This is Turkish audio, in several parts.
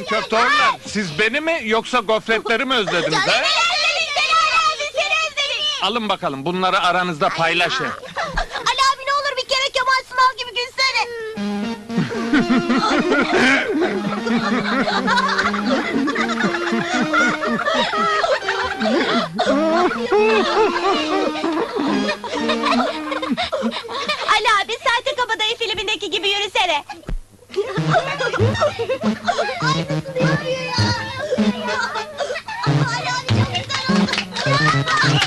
köfteoğullar, siz beni mi yoksa gofretleri mi özlediniz ha? Alın bakalım, bunları aranızda paylaşın. Ali abi ne olur bir kere Kemal Sunal gibi gülsene. Ali abi Sertçe Kabadayı filmindeki gibi yürüsene. Ali abi çok güzel oldu.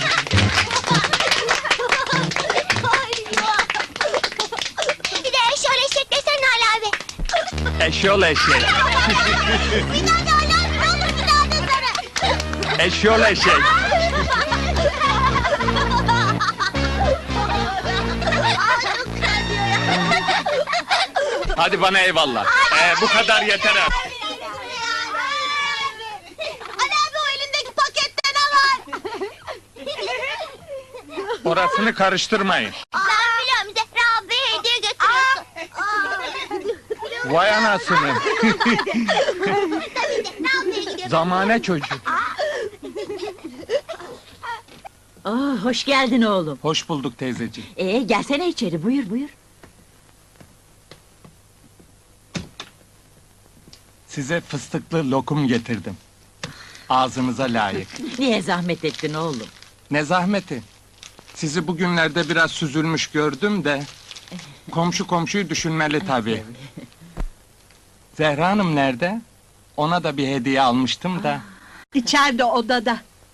Bir de eşyol eşek desene Ali abi. Eşyol eşek. Bir daha da Ali abi ne olur bir daha desene. Eşyol eşek. Çok güzel diyor ya. Hadi bana eyvallah. Bu kadar yeter ha. Ali abi o elindeki pakette ne var? Orasını karıştırmayın. Ben biliyorum Zehra ablaya hediye götürüyorsun. Vay anasını. Zehra ablaya gidiyor. Zamane çocuk. Hoş geldin oğlum. Hoş bulduk teyzeciğim. Gelsene içeri, buyur buyur. Size fıstıklı lokum getirdim. Ağzınıza layık. Niye zahmet ettin oğlum? Ne zahmeti. Sizi bugünlerde biraz süzülmüş gördüm de... Komşu komşuyu düşünmeli tabii. Zehra Hanım nerede? Ona da bir hediye almıştım da. İçeride odada.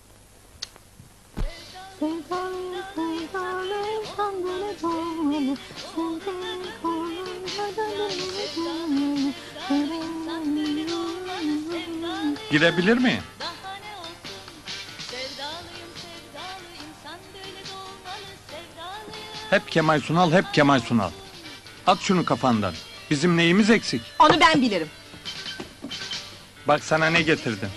Girebilir miyim? Hep Kemal Sunal, hep Kemal Sunal. At şunu kafandan. Bizim neyimiz eksik? Onu ben bilirim. Bak sana ne getirdim.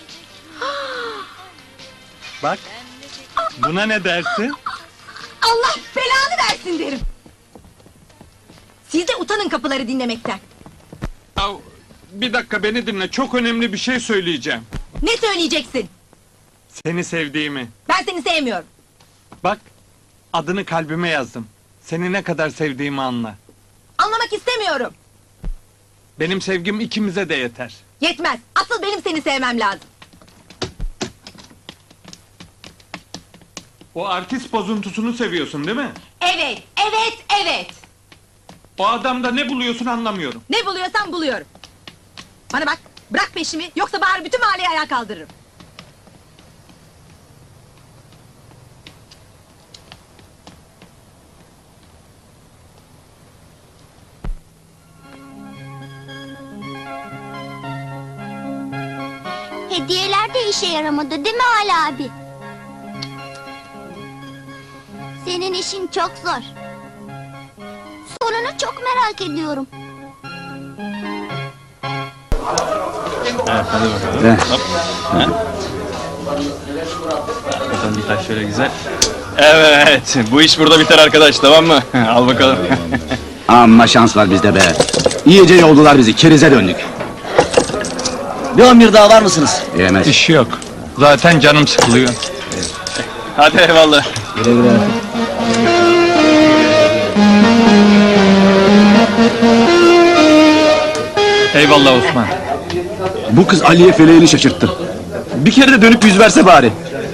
Bak. Buna ne dersin? Allah belanı versin derim. Siz de utanın kapıları dinlemekten. Ya, bir dakika beni dinle. Çok önemli bir şey söyleyeceğim. Ne söyleyeceksin? Seni sevdiğimi. Ben seni sevmiyorum. Bak. Adını kalbime yazdım. Seni ne kadar sevdiğimi anla. Anlamak istemiyorum. Benim sevgim ikimize de yeter. Yetmez. Asıl benim seni sevmem lazım. O artist bozuntusunu seviyorsun değil mi? Evet, evet, evet. O adamda ne buluyorsun anlamıyorum. Ne buluyorsan buluyorum. Bana bak, bırak peşimi yoksa bari bütün mahalleyi ayağa kaldırırım. Hediyeler de işe yaramadı değil mi Ali abi? Senin işin çok zor. Sonunu çok merak ediyorum. Evet, hadi bakalım. Hop. Bakalım bir taş şöyle güzel. Evet, bu iş burada biter arkadaş, tamam mı? Al bakalım. Amma şans var bizde be. İyice yoldular bizi, kerize döndük. Bir 11 daha var mısınız? Yemez. İş yok. Zaten canım sıkılıyor. Hadi eyvallah. Güle güle. Eyvallah Osman. Bu kız Aliye feleğini şaşırttı. Bir kere de dönüp yüz verse bari.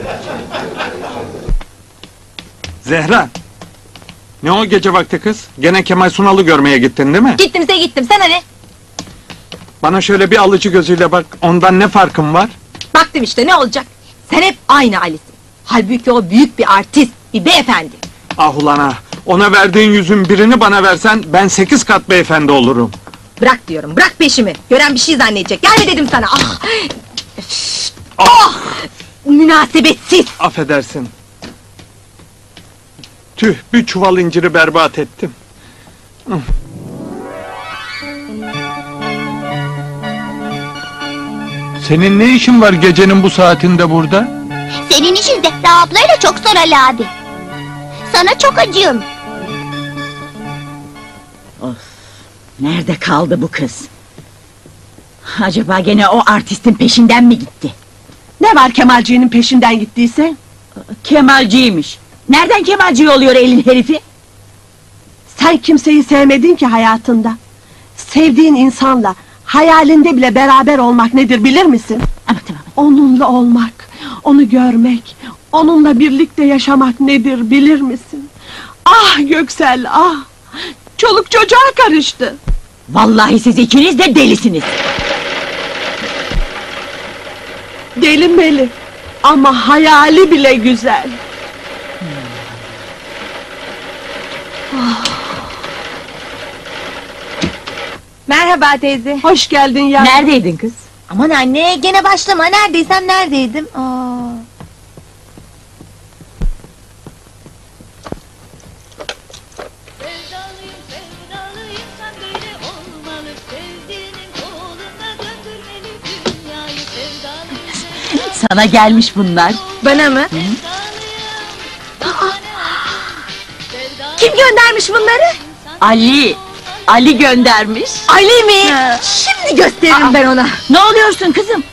Zehra. Ne o gece vakti kız? Gene Kemal Sunal'ı görmeye gittin değil mi? Gittimse gittim, sana ne? Bana şöyle bir alıcı gözüyle bak. Ondan ne farkım var? Baktım işte, ne olacak? Sen hep aynı Ali'sin. Halbuki o büyük bir artist, bir beyefendi. Ah ulan ah. Ona verdiğin yüzün birini bana versen ben 8 kat beyefendi olurum. Bırak diyorum, bırak peşimi. Gören bir şey zannedecek. Gelme dedim sana. Ah! Ah! Münasebetsiz. Affedersin. Tüh, bir çuval inciri berbat ettim. Senin ne işin var gecenin bu saatinde burada? Senin işin Zehra ablayla çok zor Ali abi. Sana çok acıyorum. Nerede kaldı bu kız? Acaba gene o artistin peşinden mi gitti? Ne var Kemalciğinin peşinden gittiyse? Kemalciymiş. Nereden Kemalci oluyor elin herifi? Sen kimseyi sevmedin ki hayatında. Sevdiğin insanla hayalinde bile beraber olmak nedir bilir misin? Ama tamam. Onunla olmak, onu görmek, onunla birlikte yaşamak nedir bilir misin? Ah Göksel ah! Çoluk çocuğa karıştı. Vallahi siz ikiniz de delisiniz. Deli meli ama hayali bile güzel. Merhaba teyze. Hoş geldin ya. Neredeydin kız? Aman anne gene başlama. Neredeysem neredeydim. Aa. Sevdalıyım, sevdalıyım, sen böyle olmalı. Sevdiğinin koluna döndürmeli dünyayı. Sevdalıyım, sevdalıyım, Sana gelmiş bunlar. Bana mı? sevdalıyım. Kim göndermiş bunları? Ali. Ali göndermiş. Ali mi? Şimdi gösteririm ben ona. Ne oluyorsun kızım?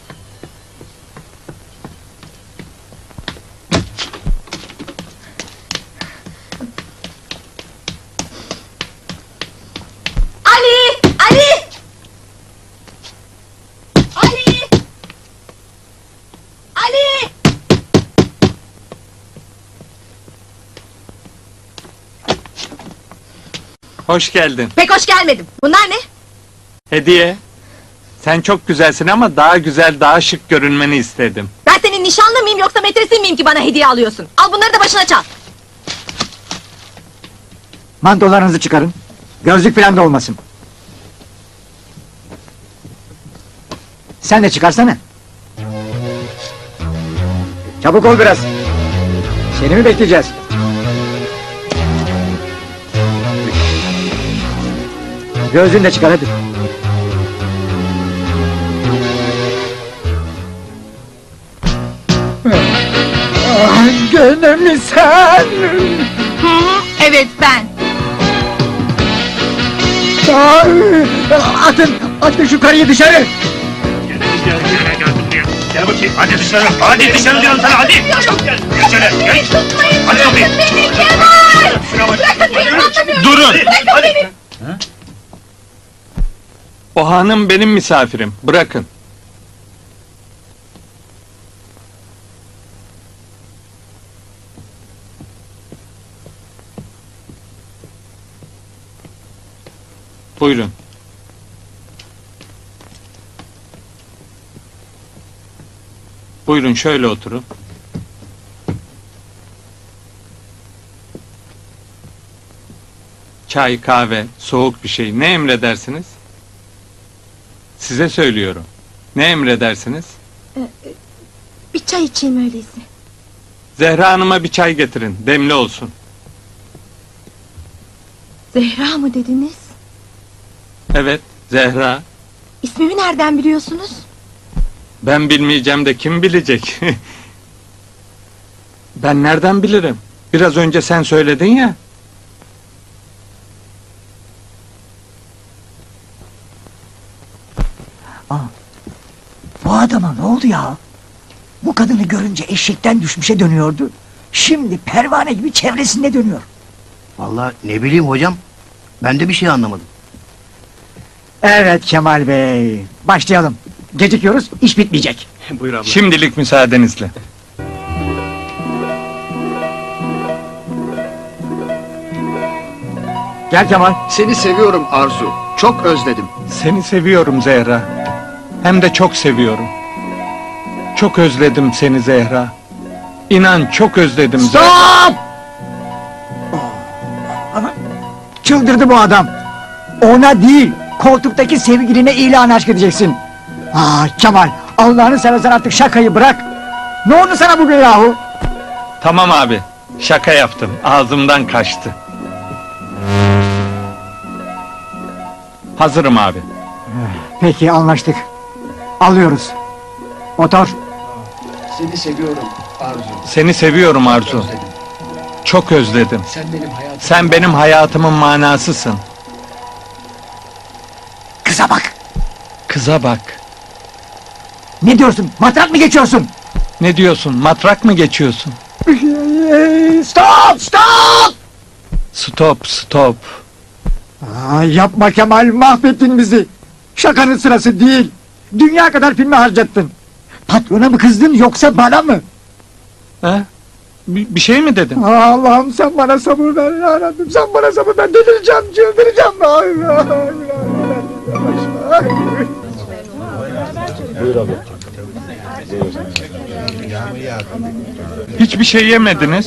Ali! Ali! Ali! Ali! Hoş geldin. Pek hoş gelmedim. Bunlar ne? Hediye. Sen çok güzelsin ama daha güzel, daha şık görünmeni istedim. Ben senin nişanlı mıyım yoksa metresin miyim ki bana hediye alıyorsun? Al bunları da başına çal. Mantolarınızı çıkarın. Gözlük falan da olmasın. Sen de çıkarsana. Çabuk ol biraz. Seni mi bekleyeceğiz? Gözlüğünü de çıkar hadi. Gene mi sen? Evet ben. Atın şu karıyı dışarı. Gel bakayım. Hadi dışarı. Hadi dışarı diyorum sana hadi. Gel. Geçene. Geç. Hadi kapıyı. Beni Kemal! Şuna bak. Bırakın beni anlamıyorum. Durun! Hadi. O hanım benim misafirim. Bırakın. Buyurun. Buyurun şöyle oturun. Çay, kahve, soğuk bir şey ne emredersiniz? Size söylüyorum. Ne emredersiniz? Bir çay içeyim öyleyse. Zehra Hanım'a bir çay getirin. Demli olsun. Zehra mı dediniz? Evet, Zehra. İsmimi nereden biliyorsunuz? Ben bilmeyeceğim de kim bilecek? Ben nereden bilirim? Biraz önce sen söyledin ya. Bu adama ne oldu ya? Bu kadını görünce eşekten düşmüşe dönüyordu. Şimdi pervane gibi çevresinde dönüyor. Vallahi ne bileyim hocam. Ben de bir şey anlamadım. Evet Kemal Bey. Başlayalım. Gecikiyoruz, iş bitmeyecek. Buyur abla. Şimdilik müsaadenizle. Gel Kemal. Seni seviyorum Arzu. Çok özledim. Seni seviyorum Zehra. Hem de çok seviyorum. Çok özledim seni Zehra. İnan çok özledim Zehra. Stop! Ama çıldırdı bu adam. Ona değil, koltuktaki sevgiline ilan aşk edeceksin. Kemal, Allah'ını seversen artık şakayı bırak. Ne oldu sana bugün yahu? Tamam abi. Şaka yaptım. Ağzımdan kaçtı. Hazırım abi. Peki anlaştık. Alıyoruz. Motor. Seni seviyorum Arzu. Seni seviyorum Arzu. Özledim. Çok özledim. Sen benim hayatım. Sen benim hayatımın manasısın. Kıza bak. Kıza bak. Ne diyorsun? Matrak mı geçiyorsun? Ne diyorsun? Matrak mı geçiyorsun? Stop! Stop! Stop, stop. Yapma Kemal, mahvettin bizi. Şakanın sırası değil. Dünya kadar filmi harcattın. Patrona mı kızdın yoksa bana mı? Ha? Bir şey mi dedin? Allah'ım sen bana sabır ver ya Rabbim, sen bana sabır ver. Delireceğim, çıldıracağım. Hiçbir şey yemediniz.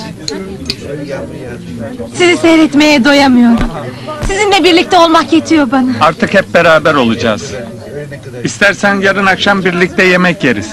Sizi seyretmeye doyamıyorum. Sizinle birlikte olmak yetiyor bana. Artık hep beraber olacağız. İstersen yarın akşam birlikte yemek yeriz.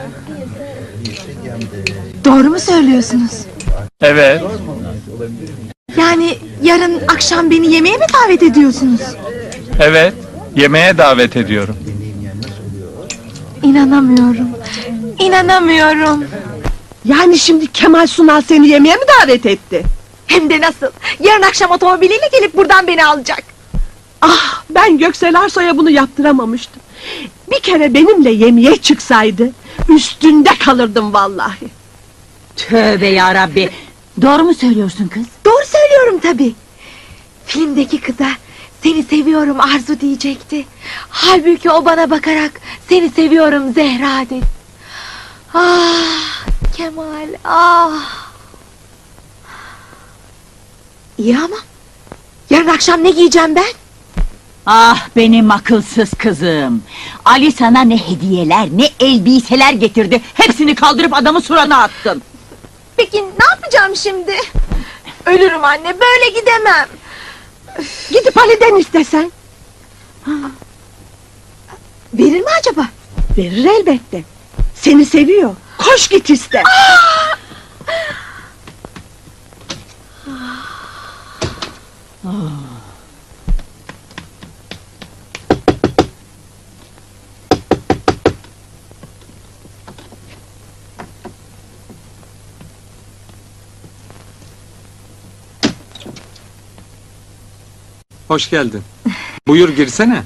Doğru mu söylüyorsunuz? Evet. Yani yarın akşam beni yemeğe mi davet ediyorsunuz? Evet. Yemeğe davet ediyorum. İnanamıyorum. İnanamıyorum. Yani şimdi Kemal Sunal seni yemeğe mi davet etti? Hem de nasıl? Yarın akşam otomobiliyle gelip buradan beni alacak. Ah, ben Göksel Arsoy'a bunu yaptıramamıştım. Bir kere benimle yemeğe çıksaydı üstünde kalırdım vallahi. Tövbe yarabbi. Doğru mu söylüyorsun kız? Doğru söylüyorum tabii. Filmdeki kıza seni seviyorum Arzu diyecekti. Halbuki o bana bakarak seni seviyorum Zehra dedi. Ah Kemal, ah. İyi ama yarın akşam ne giyeceğim ben? Ah benim akılsız kızım. Ali sana ne hediyeler ne elbiseler getirdi. Hepsini kaldırıp adamın suratına attın. Peki ne yapacağım şimdi? Ölürüm anne, böyle gidemem. Gidip Ali'den istesen. Verir mi acaba? Verir elbette. Seni seviyor. Koş git iste. Hoş geldin. Buyur girsene.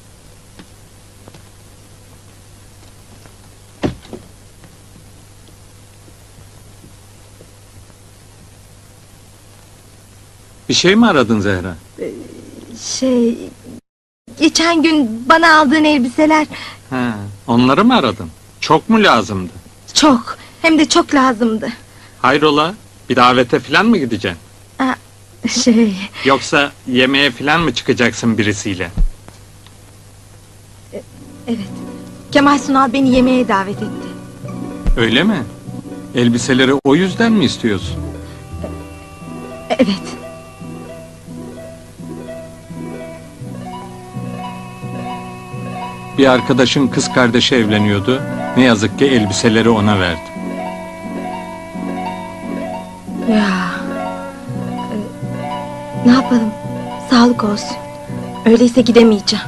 Bir şey mi aradın Zehra? Geçen gün bana aldığın elbiseler Ha, onları mı aradın? Çok mu lazımdı? çok, hem de çok lazımdı. Hayrola? Bir davete falan mı gideceksin? Yoksa yemeğe falan mı çıkacaksın birisiyle? Evet, Kemal Sunal beni yemeğe davet etti. Öyle mi? Elbiseleri o yüzden mi istiyorsun? Evet. Bir arkadaşın kız kardeşi evleniyordu. Ne yazık ki elbiseleri ona verdi. Ya, ne yapalım? Sağlık olsun. Öyleyse gidemeyeceğim.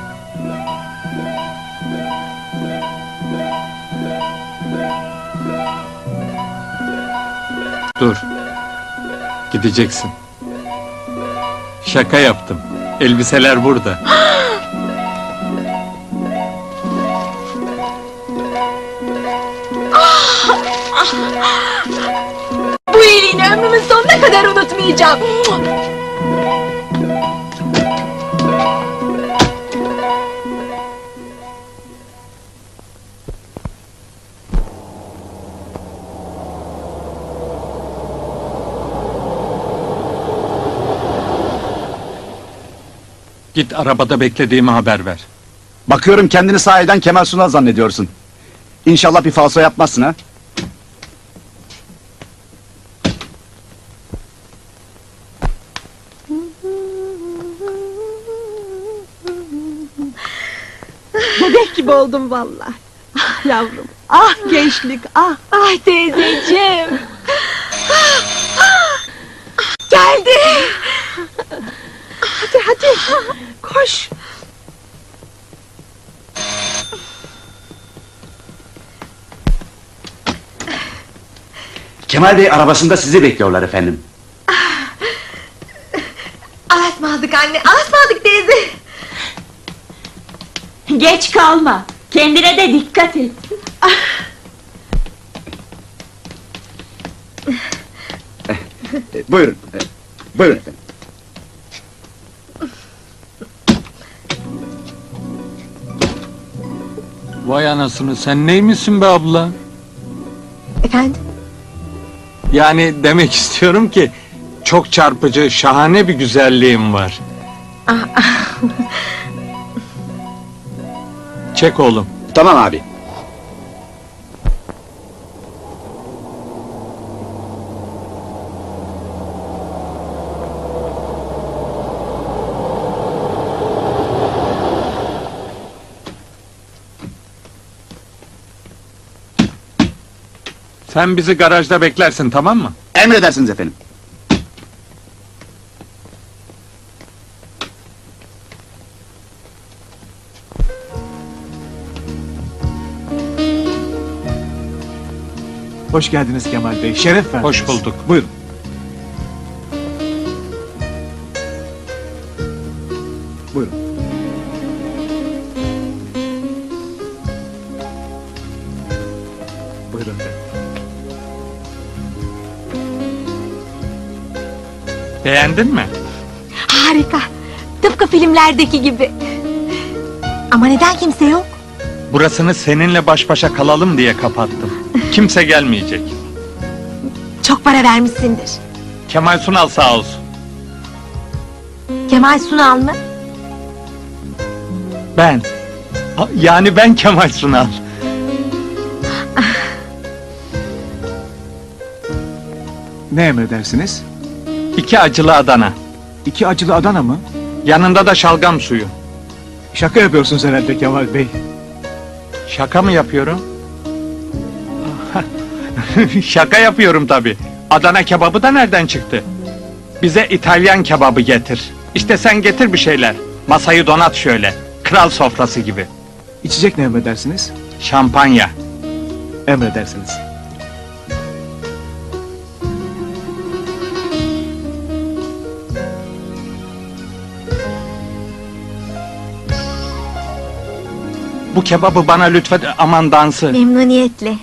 Dur. Gideceksin. Şaka yaptım. Elbiseler burada. Bu iyiliğini ömrümün sonuna kadar unutmayacağım. Git arabada beklediğimi haber ver. Bakıyorum kendini sahiden Kemal Sunal zannediyorsun. İnşallah bir falso yapmazsın ha? Bebek gibi oldum vallahi. Ah yavrum, ah gençlik, ah. Ay teyzeciğim. Geldi. Hadi hadi, koş. Kemal Bey arabasında sizi bekliyorlar efendim. Alasmadık anne, alasmadık teyze. Geç kalma. Kendine de dikkat et. Buyurun. Buyurun efendim. Vay anasını, sen neymişsin be abla? Efendim? Yani demek istiyorum ki çok çarpıcı, şahane bir güzelliğin var. Çek oğlum. Tamam abi. Sen bizi garajda beklersin, tamam mı? Emredersiniz efendim. Hoş geldiniz Kemal Bey. Şeref verdiniz. Hoş bulduk. Buyurun. Buyurun. Buyurun. Beğendin mi? Harika. Tıpkı filmlerdeki gibi. Ama neden kimse yok? Burasını seninle baş başa kalalım diye kapattım. Kimse gelmeyecek. Çok para vermişsindir. Kemal Sunal sağ olsun. Kemal Sunal mı? Ben. Yani ben Kemal Sunal. Ne emredersiniz? 2 acılı Adana. 2 acılı Adana mı? Yanında da şalgam suyu. Şaka yapıyorsunuz herhalde Kemal Bey. Şaka mı yapıyorum? Şaka yapıyorum tabii. Adana kebabı da nereden çıktı? Bize İtalyan kebabı getir. İşte sen getir bir şeyler. Masayı donat şöyle. Kral sofrası gibi. İçecek ne emredersiniz? Şampanya. Emredersiniz. Bu kebabı bana lütfen, aman dansı. Memnuniyetle.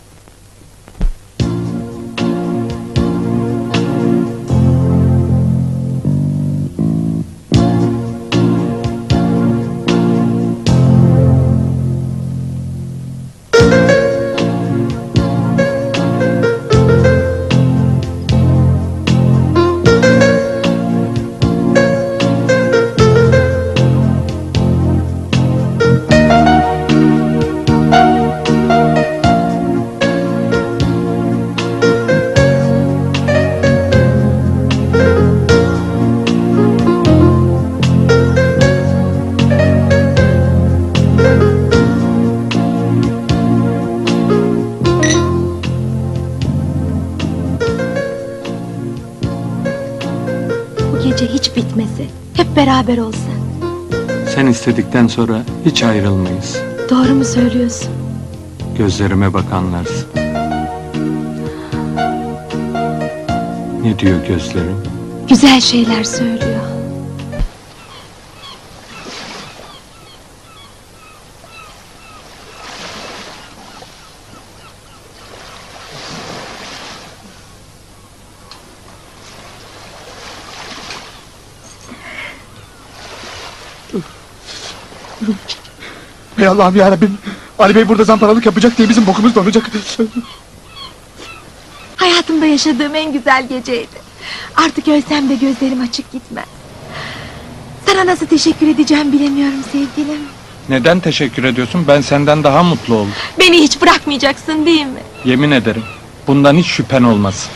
Gece hiç bitmese, hep beraber olsa. Sen istedikten sonra hiç ayrılmayız. Doğru mu söylüyorsun? Gözlerime bak anlarsın. Ne diyor gözlerim? Güzel şeyler söylüyor. Ey Allah'ım yarabbim. Ali Bey burada zamparalık yapacak diye bizim bokumuz donacak. Hayatımda yaşadığım en güzel geceydi. Artık ölsem de gözlerim açık gitmez. Sana nasıl teşekkür edeceğim bilemiyorum sevgilim. Neden teşekkür ediyorsun? Ben senden daha mutlu oldum. Beni hiç bırakmayacaksın değil mi? Yemin ederim. Bundan hiç şüphen olmasın.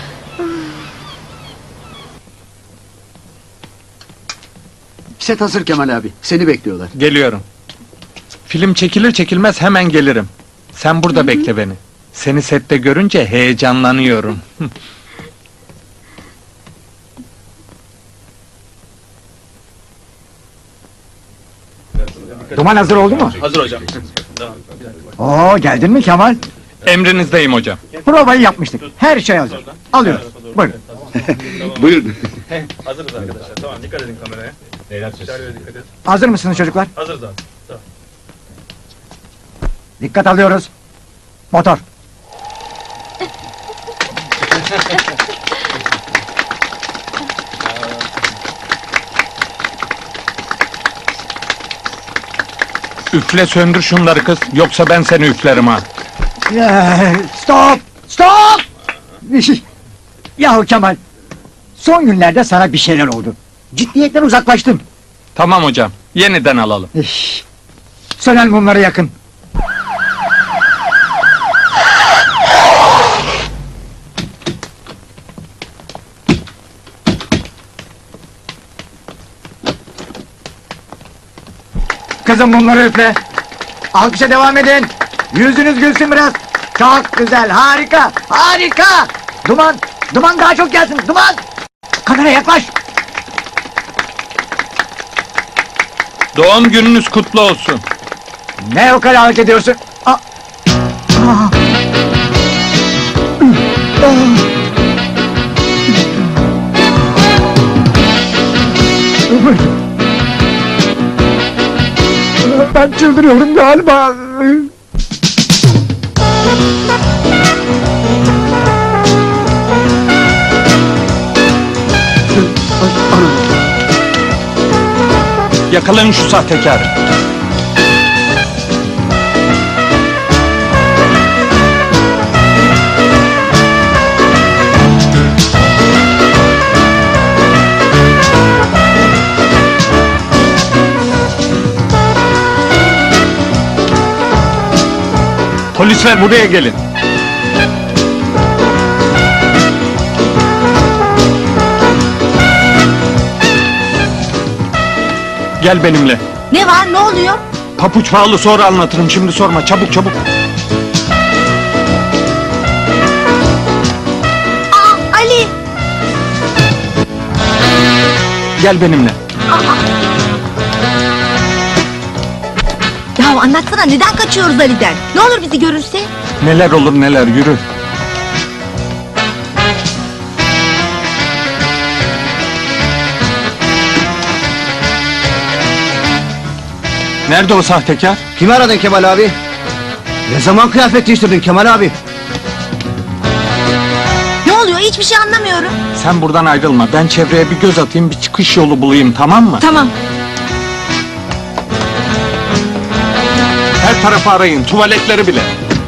Set hazır Kemal abi. Seni bekliyorlar. Geliyorum. Film çekilir çekilmez hemen gelirim. Sen burada bekle beni. Seni sette görünce heyecanlanıyorum. Duman hazır oldu mu? Hazır hocam. Oo, geldin mi Kemal? Emrinizdeyim hocam. Provayı yapmıştık. Her şey hazır. Alıyoruz. Buyurun. Buyurun. Hazırız arkadaşlar. Tamam dikkat edin kameraya. Beyler dikkat edin. Hazır mısınız çocuklar? Hazırız abi. Tamam. Dikkat alıyoruz. Motor. Üfle söndür şunları kız. Yoksa ben seni üflerim ha. Stop! Stop! Yahu Kemal, son günlerde sana bir şeyler oldu. Ciddiyetten uzaklaştın. Tamam hocam. Yeniden alalım. Sönen mumları yakın. Kızım bunları üfle. Alkışa devam edin. Yüzünüz gülsün biraz. Çok güzel, harika, harika. Duman, duman daha çok gelsin, duman. Kameraya yaklaş. Doğum gününüz kutlu olsun. Ne o kadar ediyorsun? Ben çıldırıyorum galiba. Yakalayın şu sahtekarı. Polisler buraya gelin. Gel benimle. Ne var, ne oluyor? Papuç pahalı, sonra anlatırım, şimdi sorma, çabuk çabuk. Ali! Gel benimle. Ya anlatsana, neden kaçıyoruz Ali'den? Ne olur bizi görürse? Neler olur neler, yürü. Nerede o sahtekar? Kimi aradın Kemal abi? Ne zaman kıyafet değiştirdin Kemal abi? Ne oluyor, hiçbir şey anlamıyorum. Sen buradan ayrılma, ben çevreye bir göz atayım, bir çıkış yolu bulayım, tamam mı? Tamam. Her tarafı arayın, tuvaletleri bile.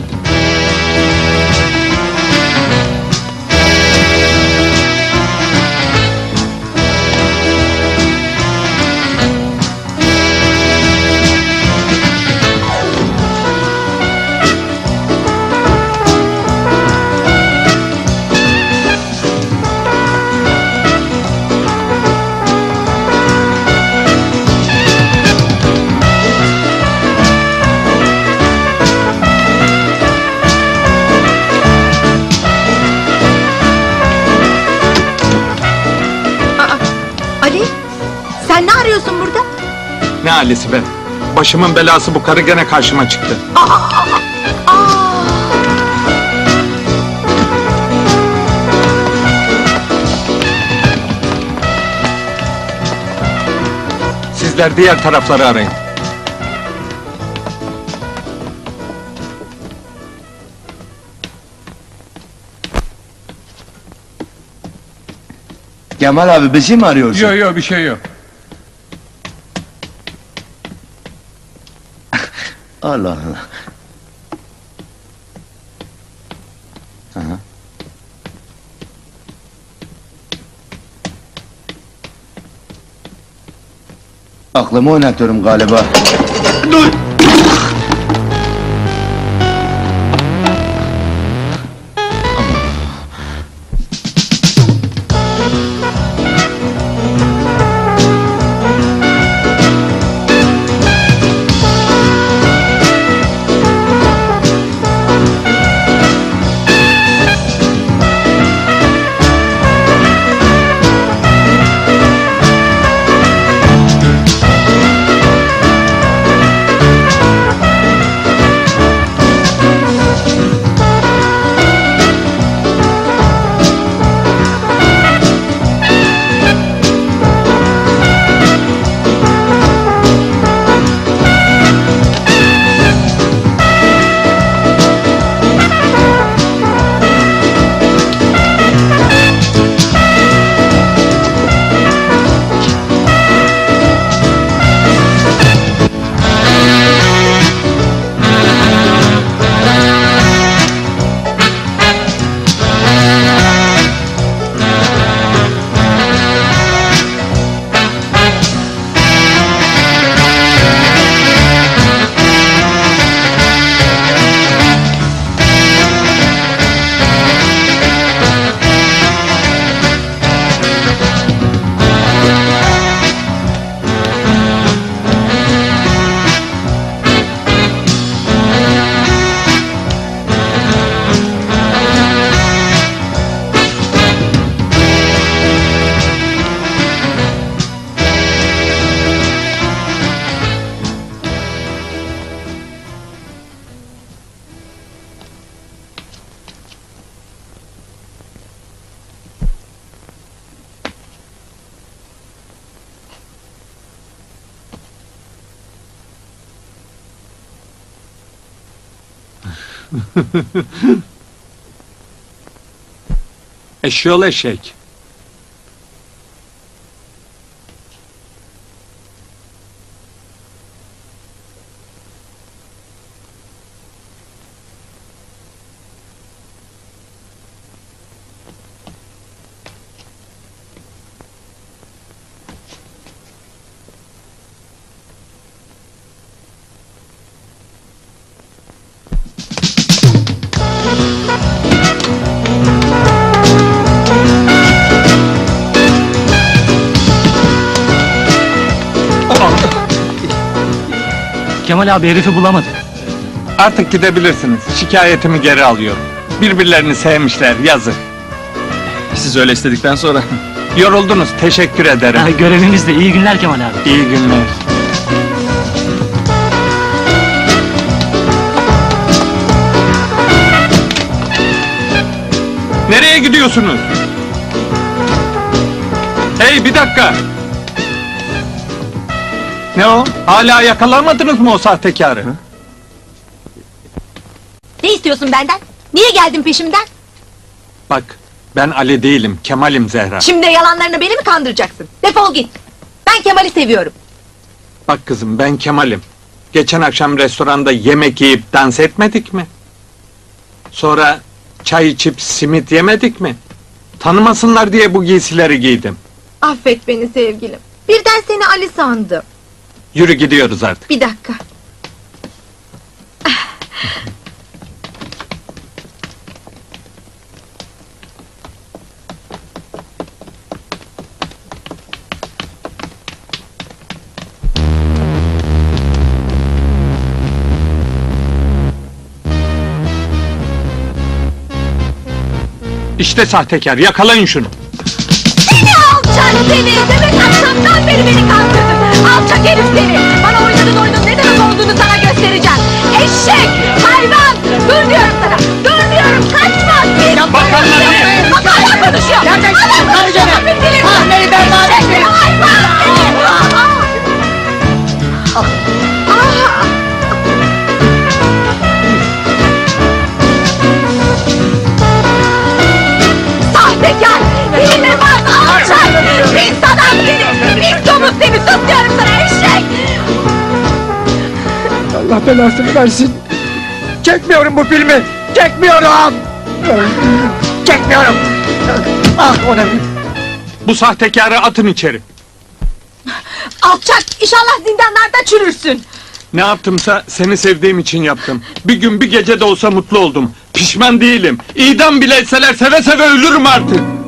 Ali, sen ne arıyorsun burada? Ne ailesi be? Başımın belası bu karı, gene karşıma çıktı. Sizler diğer tarafları arayın. Kemal abi bizi mi arıyorsun? Yok yok, bir şey yok. Allah Allah. Aha. Aklımı oynatıyorum galiba. Dur! Eşyol eşek. Kemal abi herifi bulamadı. Artık gidebilirsiniz. Şikayetimi geri alıyorum. Birbirlerini sevmişler, yazık. Siz öyle istedikten sonra. Yoruldunuz, teşekkür ederim. Görevimiz de iyi günler Kemal abi. İyi günler. Nereye gidiyorsunuz? Hey, bir dakika! Ne o? Hala yakalamadınız mı o sahtekarı? Ne istiyorsun benden? Niye geldin peşimden? Bak, ben Ali değilim, Kemal'im Zehra. Şimdi de yalanlarına beni mi kandıracaksın? Defol git. Ben Kemal'i seviyorum. Bak kızım, ben Kemal'im. Geçen akşam restoranda yemek yiyip dans etmedik mi? Sonra çay içip simit yemedik mi? Tanımasınlar diye bu giysileri giydim. Affet beni sevgilim. Birden seni Ali sandım. Yürü gidiyoruz artık. Bir dakika. İşte sahtekar, yakalayın şunu. Seni alçak seni! Demek akşamdan beri beni kandırdın! Alçak herif seni! Bana oynadığın oyunun ne demek olduğunu sana göstereceğim! Eşek! Hayvan! Dur diyorum sana! Dur diyorum! Kaçma! Git! Bakanlar! Bak hala konuşuyor! Hala konuşuyor! Ahmet'i berbat etmeyin! Hayvan seni! Sahtekar! Seninle var alçak! Pis adam seni! Pis domuz seni! Sus diyorum sana eşek! Allah belasını versin! Çekmiyorum bu filmi! Çekmiyorum! Çekmiyorum! Ah ona bir... Bu sahtekarı atın içeri. Alçak! İnşallah zindanlarda çürürsün! Ne yaptımsa seni sevdiğim için yaptım. Bir gün bir gece de olsa mutlu oldum. Pişman değilim. İdam bile etseler seve seve ölürüm artık.